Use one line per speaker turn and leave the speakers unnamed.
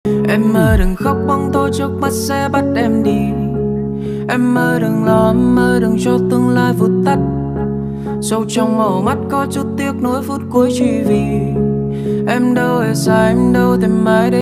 Em ơi đừng khóc bóng tối trước mắt sẽ bắt em đi. Em ơi đừng lo, em ơi đừng cho tương lai vụt tắt. Sâu trong màu mắt có chút tiếc nuối phút cuối chỉ vì em đâu hề sai, em đâu thể mãi đây.